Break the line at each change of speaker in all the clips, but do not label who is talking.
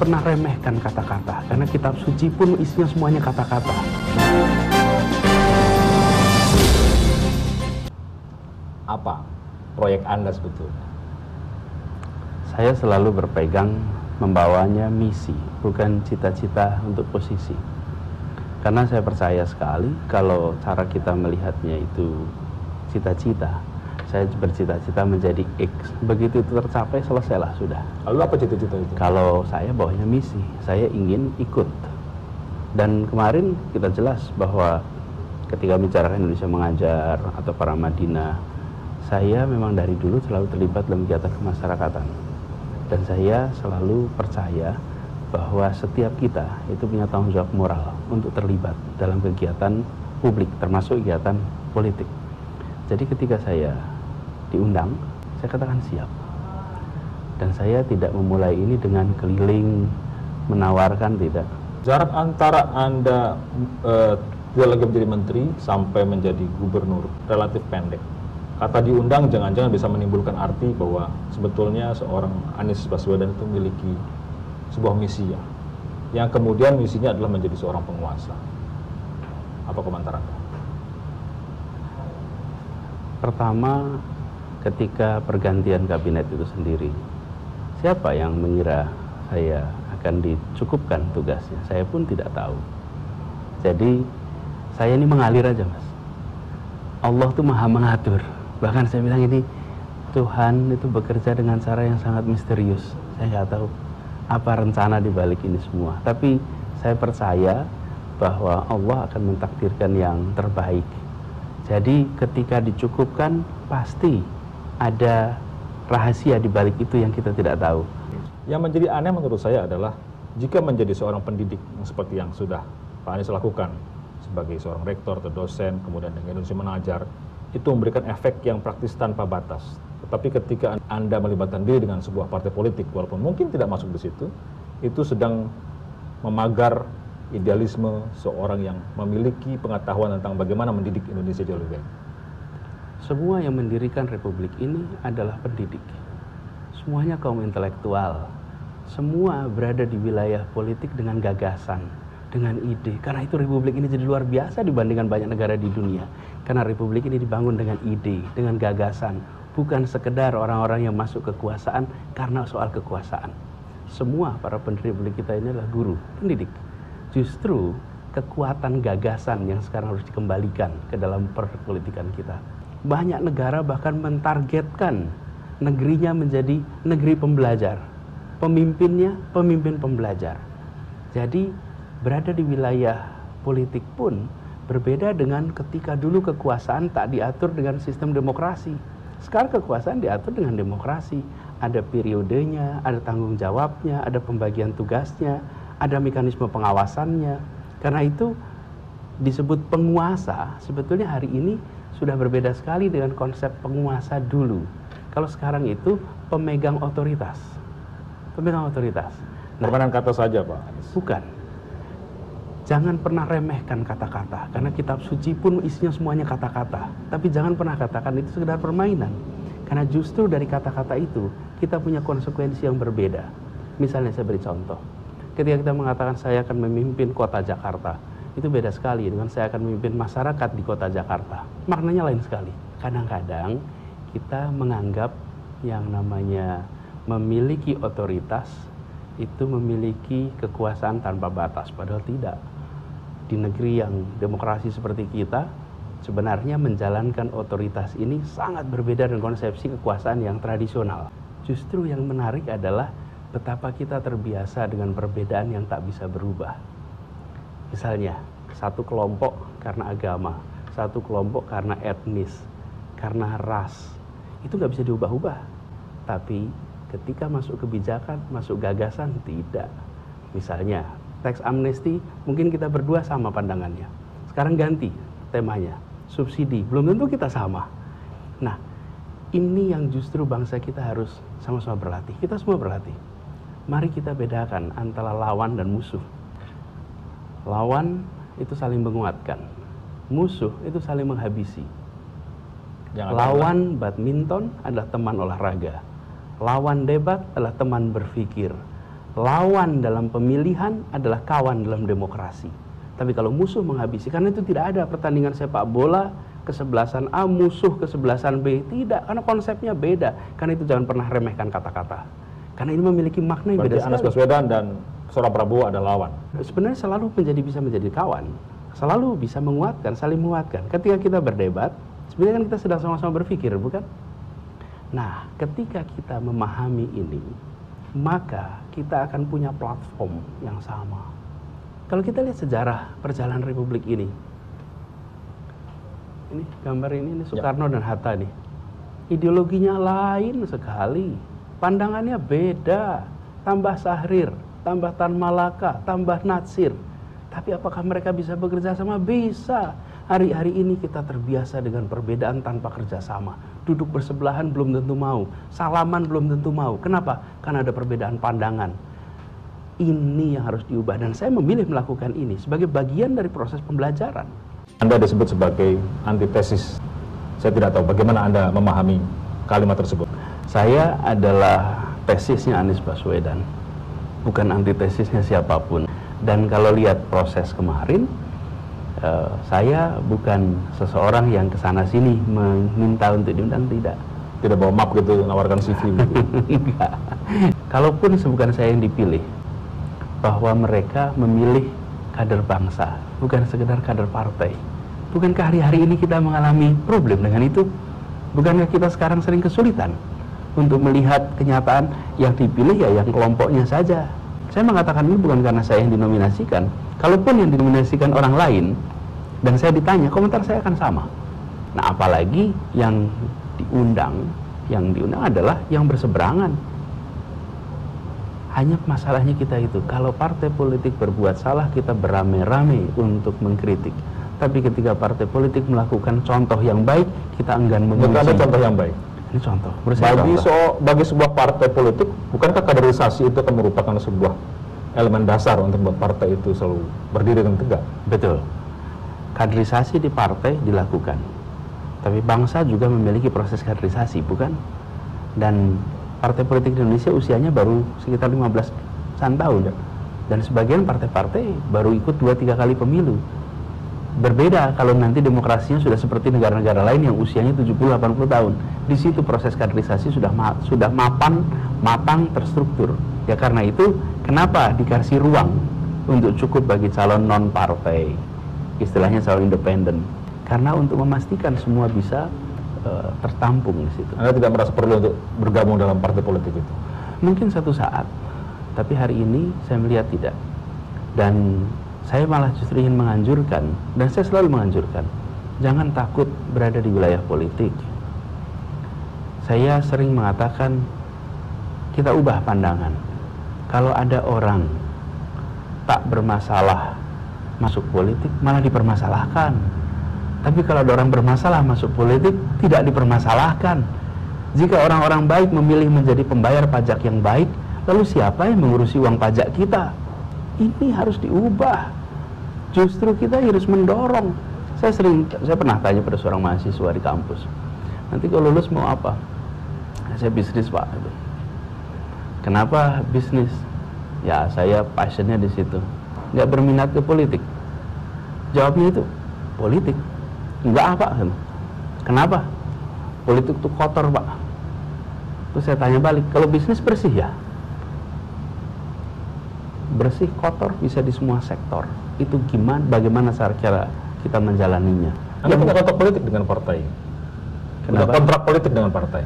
pernah remehkan kata-kata, karena kitab suci pun isinya semuanya kata-kata.
Apa proyek Anda sebetulnya?
Saya selalu berpegang membawanya misi, bukan cita-cita untuk posisi. Karena saya percaya sekali kalau cara kita melihatnya itu cita-cita, saya bercita-cita menjadi X. Begitu itu tercapai, selesailah sudah.
Lalu apa cita-cita itu?
Kalau saya bawanya misi, saya ingin ikut. Dan kemarin kita jelas bahwa ketika bicara Indonesia Mengajar atau para Madinah, saya memang dari dulu selalu terlibat dalam kegiatan kemasyarakatan. Dan saya selalu percaya bahwa setiap kita itu punya tanggung jawab moral untuk terlibat dalam kegiatan publik, termasuk kegiatan politik. Jadi ketika saya diundang, saya katakan siap. Dan saya tidak memulai ini dengan keliling, menawarkan, tidak.
Jarak antara Anda tidak lagi menjadi menteri sampai menjadi gubernur relatif pendek. Kata diundang jangan-jangan bisa menimbulkan arti bahwa sebetulnya seorang Anies Baswedan itu memiliki sebuah misi yang kemudian misinya adalah menjadi seorang penguasa. Apa komentar Anda?
Pertama, ketika pergantian kabinet itu sendiri, siapa yang mengira saya akan dicukupkan tugasnya? Saya pun tidak tahu. Jadi saya ini mengalir aja, Mas. Allah tuh maha mengatur. Bahkan saya bilang ini, Tuhan itu bekerja dengan cara yang sangat misterius. Saya nggak tahu apa rencana di balik ini semua. Tapi saya percaya bahwa Allah akan mentakdirkan yang terbaik. Jadi ketika dicukupkan, pasti ada rahasia di balik itu yang kita tidak tahu.
Yang menjadi aneh menurut saya adalah jika menjadi seorang pendidik seperti yang sudah Pak Anies lakukan sebagai seorang rektor atau dosen, kemudian dengan Indonesia Mengajar, itu memberikan efek yang praktis tanpa batas. Tetapi ketika Anda melibatkan diri dengan sebuah partai politik, walaupun mungkin tidak masuk di situ, itu sedang memagar idealisme seorang yang memiliki pengetahuan tentang bagaimana mendidik Indonesia jauh lebih baik.
Semua yang mendirikan republik ini adalah pendidik. Semuanya kaum intelektual. Semua berada di wilayah politik dengan gagasan, dengan ide. Karena itu republik ini jadi luar biasa dibandingkan banyak negara di dunia. Karena republik ini dibangun dengan ide, dengan gagasan. Bukan sekedar orang-orang yang masuk kekuasaan karena soal kekuasaan. Semua para pendiri republik kita ini adalah guru, pendidik. Justru kekuatan gagasan yang sekarang harus dikembalikan ke dalam perpolitikan kita. Banyak negara bahkan mentargetkan negerinya menjadi negeri pembelajar. Pemimpinnya, pemimpin pembelajar. Jadi berada di wilayah politik pun berbeda dengan ketika dulu kekuasaan tak diatur dengan sistem demokrasi. Sekarang kekuasaan diatur dengan demokrasi. Ada periodenya, ada tanggung jawabnya, ada pembagian tugasnya, ada mekanisme pengawasannya. Karena itu disebut penguasa. Sebetulnya hari ini sudah berbeda sekali dengan konsep penguasa dulu. Kalau sekarang itu pemegang otoritas. Pemegang otoritas.
Permainan kata saja, Pak Anies.
Bukan. Jangan pernah remehkan kata-kata, karena kitab suci pun isinya semuanya kata-kata. Tapi jangan pernah katakan itu sekedar permainan. Karena justru dari kata-kata itu, kita punya konsekuensi yang berbeda. Misalnya saya beri contoh. Ketika kita mengatakan saya akan memimpin kota Jakarta, itu beda sekali dengan saya akan memimpin masyarakat di kota Jakarta. Maknanya lain sekali. Kadang-kadang kita menganggap yang namanya memiliki otoritas, itu memiliki kekuasaan tanpa batas, padahal tidak. Di negeri yang demokrasi seperti kita, sebenarnya menjalankan otoritas ini sangat berbeda dengan konsepsi kekuasaan yang tradisional. Justru yang menarik adalah betapa kita terbiasa dengan perbedaan yang tak bisa berubah. Misalnya, satu kelompok karena agama, satu kelompok karena etnis, karena ras, itu nggak bisa diubah-ubah. Tapi ketika masuk kebijakan, masuk gagasan, tidak. Misalnya, teks amnesti, mungkin kita berdua sama pandangannya. Sekarang ganti temanya, subsidi, belum tentu kita sama. Nah, ini yang justru bangsa kita harus sama-sama berlatih. Kita semua berlatih. Mari kita bedakan antara lawan dan musuh. Lawan itu saling menguatkan. Musuh itu saling menghabisi. Lawan badminton adalah teman olahraga. Lawan debat adalah teman berpikir. lawan dalam pemilihan adalah kawan dalam demokrasi. Tapi kalau musuh menghabisi, karena itu tidak ada pertandingan sepak bola kesebelasan A musuh kesebelasan B, tidak, karena konsepnya beda. Karena itu jangan pernah remehkan kata-kata, karena ini memiliki makna yang beda sekali.
Anies Baswedan dan seorang Prabowo ada lawan.
Sebenarnya selalu bisa menjadi kawan, selalu bisa menguatkan, saling menguatkan. Ketika kita berdebat, sebenarnya kan kita sedang sama-sama berpikir, bukan? Nah, ketika kita memahami ini, maka kita akan punya platform yang sama. Kalau kita lihat sejarah perjalanan Republik ini gambar ini Soekarno dan Hatta nih. Ideologinya lain sekali, pandangannya beda, tambah Syahrir, tambah Tan Malaka, tambah Natsir. Tapi apakah mereka bisa bekerja sama? Bisa. Hari-hari ini kita terbiasa dengan perbedaan tanpa kerjasama. Duduk bersebelahan belum tentu mau, salaman belum tentu mau. Kenapa? Karena ada perbedaan pandangan. Ini yang harus diubah, dan saya memilih melakukan ini sebagai bagian dari proses pembelajaran.
Anda disebut sebagai antitesis. Saya tidak tahu bagaimana Anda memahami kalimat tersebut.
Saya adalah tesisnya Anies Baswedan, bukan antitesisnya siapapun. Dan kalau lihat proses kemarin, saya bukan seseorang yang kesana sini meminta untuk diundang, tidak.
Tidak bawa map gitu, nawarkan CV.
Enggak. Kalaupun bukan saya yang dipilih, bahwa mereka memilih kader bangsa, bukan sekedar kader partai. Bukankah hari-hari ini kita mengalami problem dengan itu? Bukankah kita sekarang sering kesulitan untuk melihat kenyataan yang dipilih ya yang kelompoknya saja? Saya mengatakan ini bukan karena saya yang dinominasikan. Kalaupun yang dinominasikan orang lain, dan saya ditanya, komentar saya akan sama. Nah, apalagi yang diundang adalah yang berseberangan. Hanya masalahnya kita itu, kalau partai politik berbuat salah, kita beramai-ramai untuk mengkritik. Tapi ketika partai politik melakukan contoh yang baik, kita enggan memuji.
Ada contoh yang baik.
Ini contoh.
Bagi sebuah partai politik, bukankah kaderisasi itu akan merupakan sebuah elemen dasar untuk membuat partai itu selalu berdiri dengan tegak?
Betul. Kaderisasi di partai dilakukan. Tapi bangsa juga memiliki proses kaderisasi, bukan? Dan partai politik di Indonesia usianya baru sekitar 15-an tahun. Dan sebagian partai-partai baru ikut 2-3 kali pemilu. Berbeda kalau nanti demokrasinya sudah seperti negara-negara lain yang usianya 70-80 tahun. Di situ proses kaderisasi sudah matang, terstruktur. Ya karena itu, kenapa dikasih ruang untuk cukup bagi calon non-partai, istilahnya calon independen? Karena untuk memastikan semua bisa tertampung di situ.
Anda tidak merasa perlu untuk bergabung dalam partai politik itu?
Mungkin satu saat, tapi hari ini saya melihat tidak. Dan saya malah justru ingin menganjurkan, dan saya selalu menganjurkan, jangan takut berada di wilayah politik. Saya sering mengatakan, kita ubah pandangan. Kalau ada orang tak bermasalah masuk politik, malah dipermasalahkan. Tapi kalau ada orang bermasalah masuk politik, tidak dipermasalahkan. Jika orang-orang baik memilih menjadi pembayar pajak yang baik, lalu siapa yang mengurusi uang pajak kita? Ini harus diubah. Justru kita harus mendorong. Saya pernah tanya pada seorang mahasiswa di kampus, nanti kalau lulus mau apa? Saya bisnis, Pak. Kenapa bisnis? Ya saya passionnya di situ. Nggak berminat ke politik. Jawabnya itu politik. Enggak apa? Kenapa? Politik itu kotor, Pak. Terus saya tanya balik, kalau bisnis bersih ya? Bersih, kotor, bisa di semua sektor. Itu bagaimana cara kita menjalaninya?
Anda punya kontrak politik dengan partai? Punya kontrak politik dengan partai?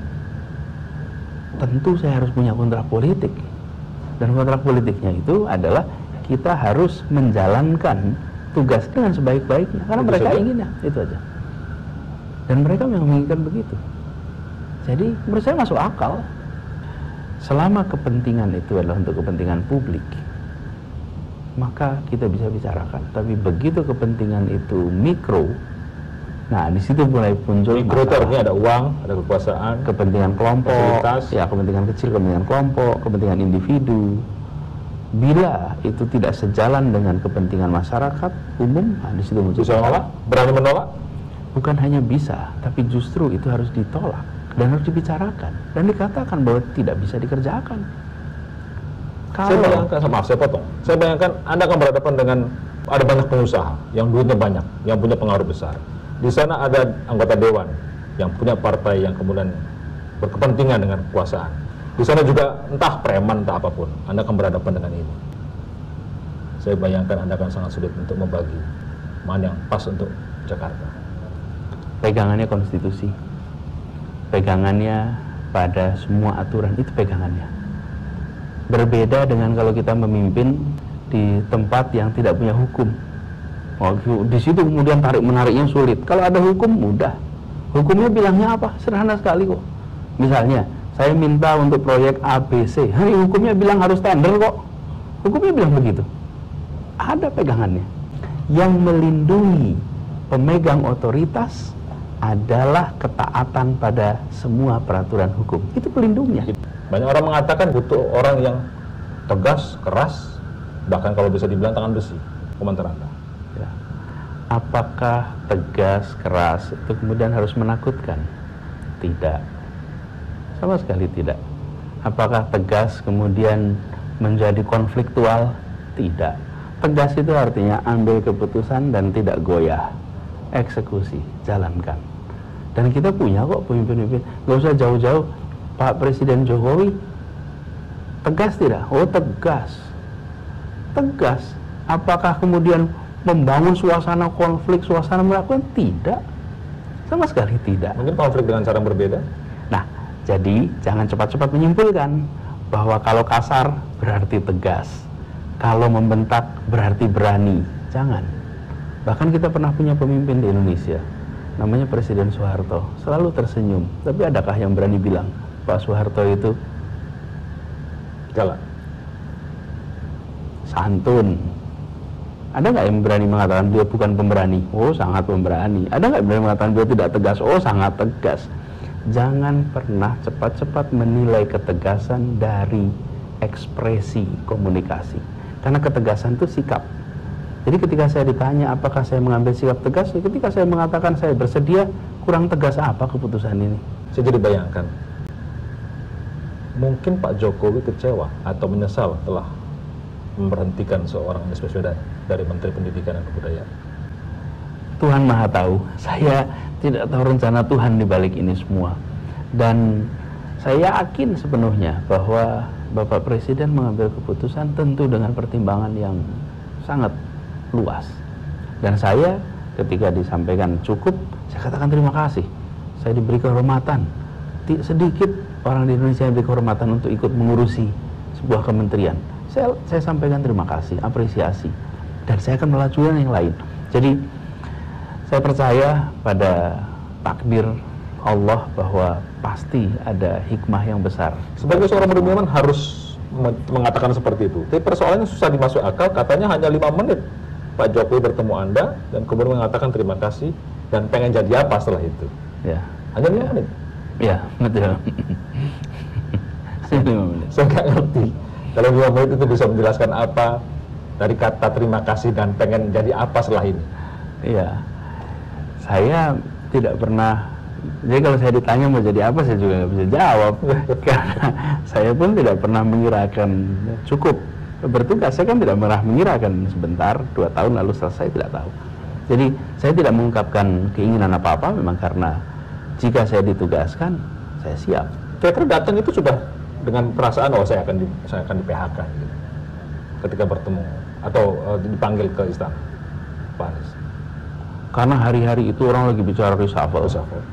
Tentu saya harus punya kontrak politik. Dan kontrak politiknya itu adalah kita harus menjalankan tugas dengan sebaik-baiknya, karena mereka inginnya itu aja, dan mereka menginginkan begitu. Jadi menurut saya masuk akal, selama kepentingan itu adalah untuk kepentingan publik, maka kita bisa bicarakan. Tapi begitu kepentingan itu mikro, nah di situ mulai muncul
mikro itu artinya ada uang, ada kekuasaan,
kepentingan kelompok, ya kepentingan kecil, kepentingan kelompok, kepentingan individu. Bila itu tidak sejalan dengan kepentingan masyarakat umum, nah di situ muncul.
Bisa menolak? Berani menolak?
Bukan hanya bisa, tapi justru itu harus ditolak dan harus dibicarakan dan dikatakan bahwa tidak bisa dikerjakan.
Saya bayangkan, maaf saya potong. Saya bayangkan Anda akan berhadapan dengan ada banyak pengusaha yang duitnya banyak, yang punya pengaruh besar. Di sana ada anggota dewan yang punya partai yang kemudian berkepentingan dengan kekuasaan. Di sana juga entah preman entah apapun, Anda akan berhadapan dengan ini. Saya bayangkan Anda akan sangat sulit untuk membagi mana yang pas untuk Jakarta.
Pegangannya konstitusi, pegangannya pada semua aturan, itu pegangannya. Berbeda dengan kalau kita memimpin di tempat yang tidak punya hukum. Di situ kemudian tarik menariknya sulit. Kalau ada hukum mudah. Hukumnya bilangnya apa? Sederhana sekali kok. Misalnya saya minta untuk proyek ABC, hukumnya bilang harus tender kok. Hukumnya bilang begitu. Ada pegangannya. Yang melindungi pemegang otoritas adalah ketaatan pada semua peraturan hukum. Itu pelindungnya.
Banyak orang mengatakan butuh orang yang tegas, keras, bahkan kalau bisa dibilang tangan besi. Komentar Anda.
Ya. Apakah tegas, keras itu kemudian harus menakutkan? Tidak. Sama sekali tidak. Apakah tegas kemudian menjadi konfliktual? Tidak. Tegas itu artinya ambil keputusan dan tidak goyah. Eksekusi, jalankan. Dan kita punya kok pemimpin-pemimpin. Gak usah jauh-jauh. Pak Presiden Jokowi tegas tidak? Oh tegas. Tegas. Apakah kemudian membangun suasana konflik, suasana melakukan? Tidak. Sama sekali tidak.
Mungkin konflik dengan cara yang berbeda.
Nah, jadi jangan cepat-cepat menyimpulkan bahwa kalau kasar berarti tegas, kalau membentak berarti berani. Jangan. Bahkan kita pernah punya pemimpin di Indonesia, namanya Presiden Soeharto, selalu tersenyum. Tapi adakah yang berani bilang Pak Soeharto itu
galak,
santun? Ada nggak yang berani mengatakan dia bukan pemberani? Oh, sangat pemberani. Ada nggak yang berani mengatakan dia tidak tegas? Oh, sangat tegas. Jangan pernah cepat-cepat menilai ketegasan dari ekspresi komunikasi. Karena ketegasan itu sikap. Jadi ketika saya ditanya apakah saya mengambil sikap tegas, ketika saya mengatakan saya bersedia, kurang tegas apa keputusan ini?
Saya jadi bayangkan, mungkin Pak Jokowi kecewa atau menyesal telah memberhentikan seorang Anies Baswedan dari Menteri Pendidikan dan Kebudayaan.
Tuhan Maha tahu, saya tidak tahu rencana Tuhan di balik ini semua. Dan saya yakin sepenuhnya bahwa Bapak Presiden mengambil keputusan tentu dengan pertimbangan yang sangat luas. Dan saya ketika disampaikan cukup, saya katakan terima kasih. Saya diberi kehormatan. Sedikit orang di Indonesia yang diberi kehormatan untuk ikut mengurusi sebuah kementerian. Saya sampaikan terima kasih, apresiasi. Dan saya akan melanjutkan yang lain. Jadi saya percaya pada takdir Allah bahwa pasti ada hikmah yang besar.
Sebagai seorang budayawan harus mengatakan seperti itu. Tapi persoalannya susah dimasuk akal, katanya hanya 5 menit Pak Jokowi bertemu Anda dan kemudian mengatakan terima kasih dan pengen jadi apa setelah itu.
Ya.
Hanya 5 menit.
Ya, betul. 5 menit.
Saya nggak ngerti. Kalau 5 menit itu bisa menjelaskan apa dari kata terima kasih dan pengen jadi apa setelah ini.
Iya. Saya tidak pernah, jadi kalau saya ditanya mau jadi apa, saya juga nggak bisa jawab. Karena saya pun tidak pernah mengirakan cukup bertugas. Saya kan tidak pernah mengirakan sebentar, 2 tahun lalu selesai, tidak tahu. Jadi saya tidak mengungkapkan keinginan apa-apa, memang karena jika saya ditugaskan, saya siap.
Kira-kira datang itu sudah dengan perasaan, oh saya akan di PHK gitu, ketika bertemu atau dipanggil ke istana Pak Anies.
Karena hari-hari itu orang lagi bicara reshuffle.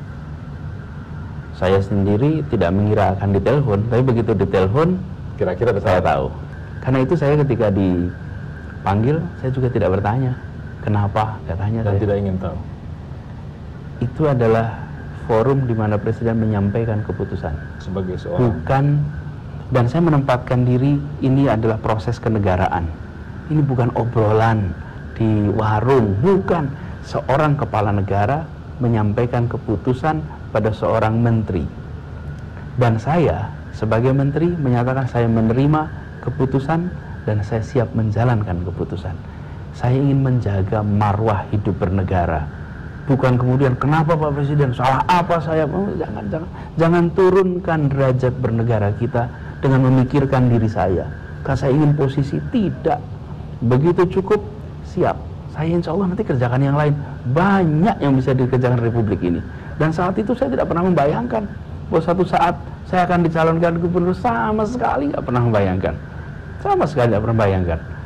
Saya sendiri tidak mengira akan ditelepon, tapi begitu ditelepon,
kira-kira
saya tahu. Karena itu saya ketika dipanggil, saya juga tidak bertanya kenapa, katanya
dan
saya
tidak ingin tahu.
Itu adalah forum di mana Presiden menyampaikan keputusan.
Sebagai seorang
Bukan, dan saya menempatkan diri, ini adalah proses kenegaraan. Ini bukan obrolan di warung, bukan. Seorang kepala negara menyampaikan keputusan pada seorang menteri. Dan saya sebagai menteri menyatakan saya menerima keputusan dan saya siap menjalankan keputusan. Saya ingin menjaga marwah hidup bernegara. Bukan kemudian kenapa Pak Presiden salah apa saya? Oh, jangan turunkan derajat bernegara kita dengan memikirkan diri saya. Kalau saya ingin posisi, tidak. Begitu cukup, siap. Saya insya Allah nanti kerjakan yang lain. Banyak yang bisa dikerjakan Republik ini. Dan saat itu saya tidak pernah membayangkan bahwa satu saat saya akan dicalonkan gubernur, sama sekali nggak pernah membayangkan. Sama sekali nggak pernah membayangkan.